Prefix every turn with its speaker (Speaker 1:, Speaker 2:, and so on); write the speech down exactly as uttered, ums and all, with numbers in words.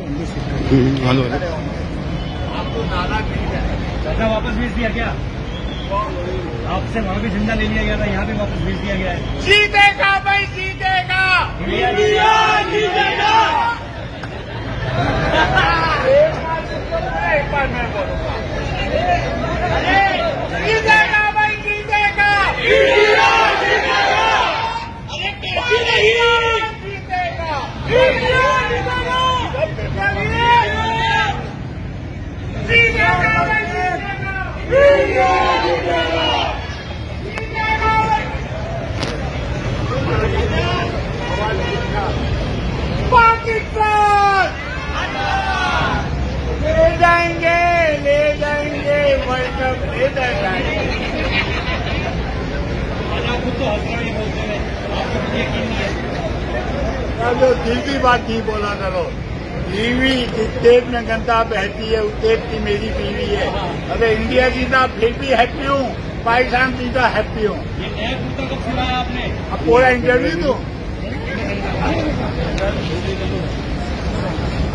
Speaker 1: Hello
Speaker 2: आपको नाला
Speaker 3: झंडा वापस भेज दिया क्या? आपसे वहाँ भी झंडा ले लिया गया था, यहाँ भी वापस भेज दिया गया है।
Speaker 2: जीतेगा भाई, जीतेगा
Speaker 3: इंडिया
Speaker 2: जीतेगा। एक बार मैं बोलूंगा, जीतेगा भाई, जीतेगा इंडिया जीतेगा। अरे कैसी नहीं जीतेगा इंडिया जीतेगा। जीतेगा भाई, जीतेगा इंडिया जीतेगा। पाकिस्तान ले जाएंगे, ले जाएंगे वर्ल्ड कप, ले जाएंगे।
Speaker 3: आप खुद तो हंस रहे बोलते हैं, आपको यकीन नहीं है।
Speaker 2: जो दिल की बात नहीं बोला करो। बीवी जिस देश में गंदा बहती है उस देश की मेरी बीवी है। अरे इंडिया जीता फिर भी हैप्पी हूँ, पाकिस्तान जीता हैप्पी हूँ।
Speaker 3: ये नया कुत्ता कब सुनाया आपने?
Speaker 2: अब पूरा इंटरव्यू दूं?